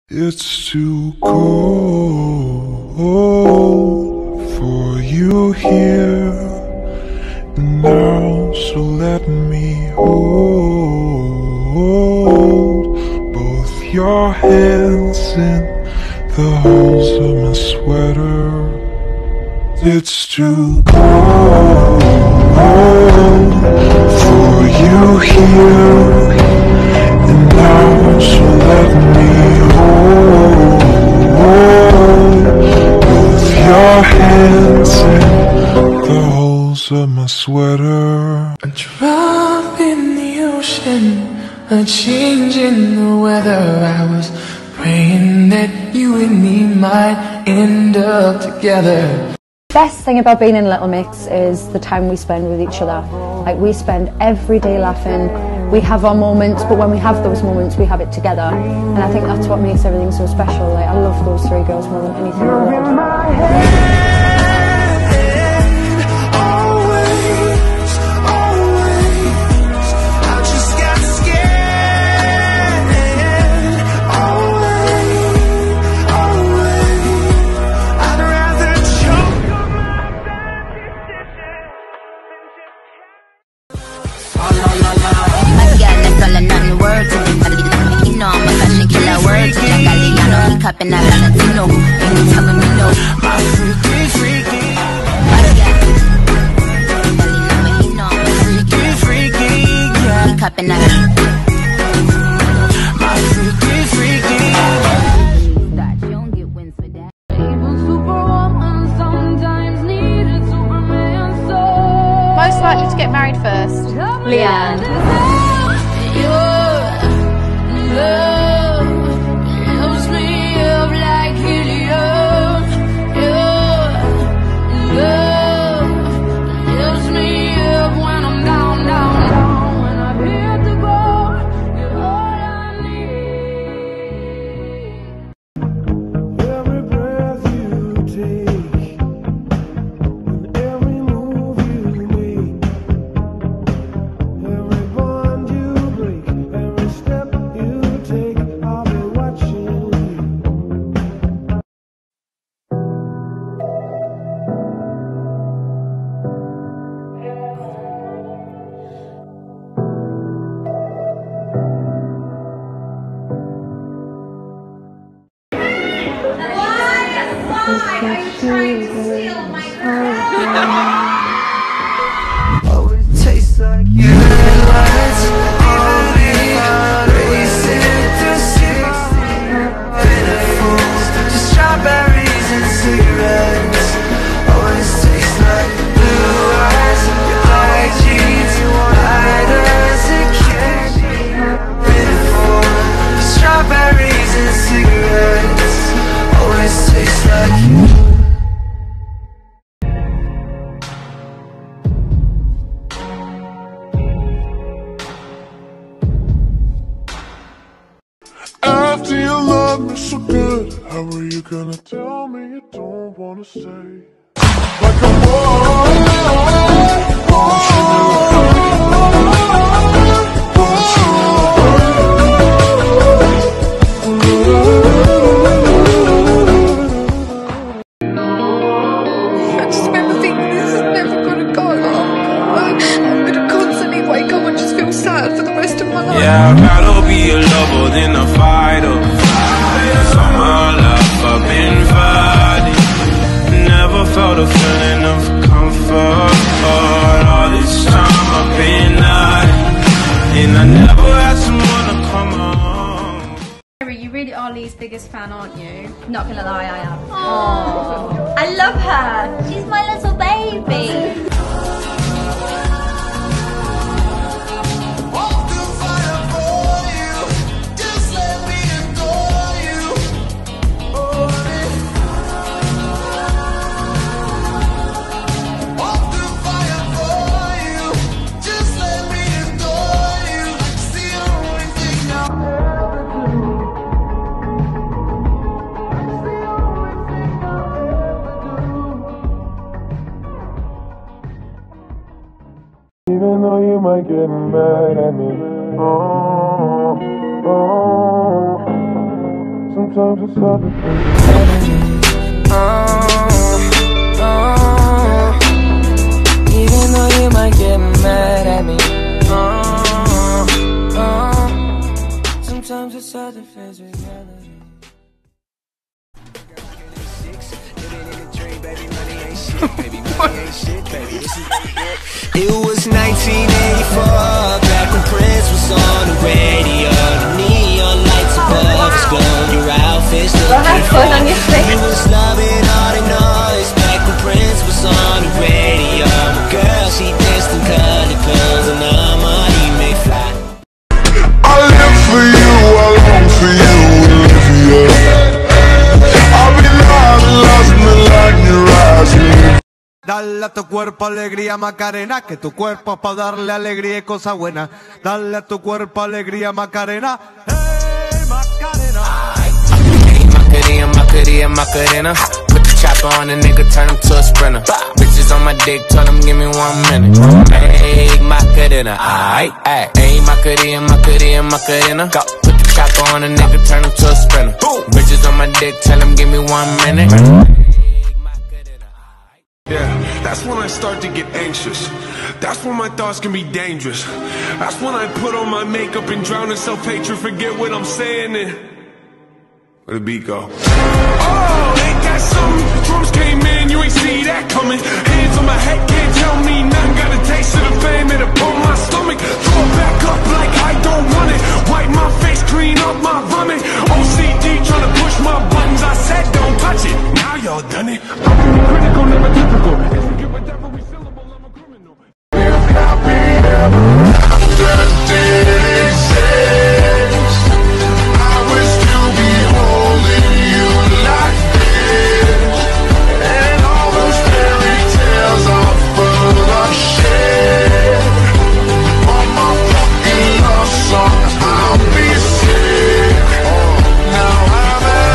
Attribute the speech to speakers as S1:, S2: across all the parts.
S1: It's too cold for you here now, so let me hold both your hands in the holes of my sweater. It's too cold for you here and now, so let me hold both your hands in the holes of my sweater.
S2: A drop in the ocean, a change in the weather. I was praying that you and me might end up together.
S3: Best thing about being in Little Mix is the time we spend with each other. Like, we spend every day laughing. We have our moments, but when we have those moments, we have it together. And I think that's what makes everything so special. Like, I love those three girls more than anything in the world.
S4: And I got to know, and you telling me no. My freaky, freaky. Freaky, yeah. Cupping out. My freaky, freaky. You don't get wins for that.
S5: Superwoman sometimes needed Superman so.
S6: Most likely to get married first, Leanne.
S2: Oh, it tastes like you and lights on me, racing through 60 pitiful, just strawberries and cigarettes. Oh, it tastes like blue eyes, your black jeans, white as a candy. Pitiful, just strawberries and cigarettes. Oh, it tastes like you.
S1: After you love me so good, how are you gonna tell me you don't wanna stay? Like a
S5: I just remember thinking this is never gonna go. I'm gonna constantly wake up and just feel sad for the rest of my life.
S2: Yeah, I'd rather be a lover than a fighter. That's all my life I've been fighting. Never felt a feeling of comfort. All this time I've been hiding, and I never had someone to come home.
S6: You really are Lee's biggest fan, aren't you?
S7: Not gonna lie, I am. Aww. I love her. She's my little baby.
S1: even though you might get mad at me. Sometimes it's hard to
S2: Even though you might get mad at me. Sometimes it's hard to face reality. It was 1984, back when Prince was on the radio. The neon lights above us glow. Your outfit's looking fun. You was loving all the noise back when Prince was on the radio. My girl, she danced in colored clothes, and now money may fly.
S1: I live for you, I long for you, Olivia. I'll be lost in the light in your eyes.
S8: Dale a tu cuerpo alegría Macarena, que tu cuerpo es para darle alegría y cosa buena. Dale a tu cuerpo alegría Macarena. Hey Macarena. Hey Macarena, Macarena, Macarena. Put the chopper on the nigga, turn him to a sprinter. Bitches on my dick, tell him give me 1 minute. Hey Macarena. Hey Macarena, Macarena, Macarena. Put the chopper on the nigga, turn him to a sprinter. Bitches on my dick, tell him give me 1 minute.
S1: Yeah, that's when I start to get anxious. That's when my thoughts can be dangerous. That's when I put on my makeup and drown in self-hatred, forget what I'm saying and... Where the beat go? Oh, ain't that something? Drums came in, you ain't see that coming. Hands on my head, can't tell me nothing. Got a taste of the fame, it upon my stomach. Throw it back up like I don't want it. Wipe my face, clean up my vomit. OCD trying to push my buttons, I said don't touch it. Now y'all done it. I'm critical, never typical. If you give a devil every syllable, I'm a criminal. If happy ever did exist, I would still be holding you like this. And all those fairy tales are full of shit. On my fucking love songs, I'll be sick. Now I'm at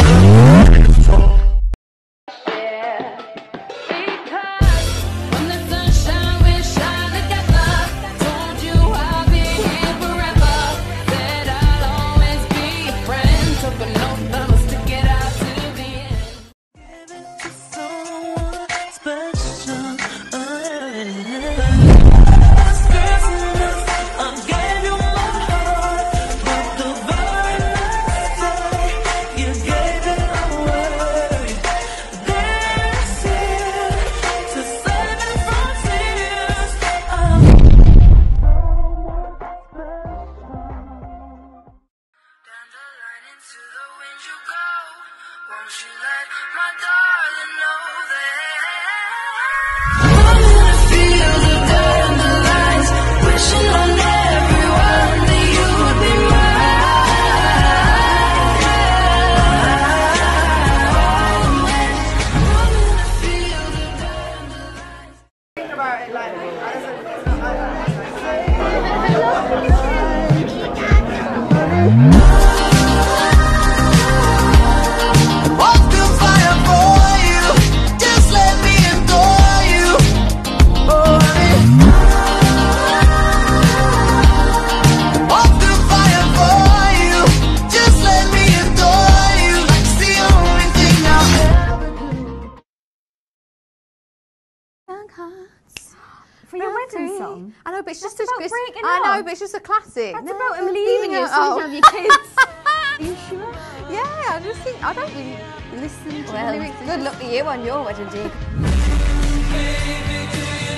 S6: For your wedding song?
S5: I know, but it's just
S6: That's
S5: as
S6: about
S5: good.
S6: breaking
S5: I know,
S6: up.
S5: but it's just a classic.
S6: That's
S5: No,
S6: about him
S5: I'm
S6: leaving you
S5: leaving
S6: so you
S5: oh.
S6: can have your kids. Are you sure?
S5: Yeah, I just think I don't really listen to the lyrics.
S6: Good luck to you on your wedding day.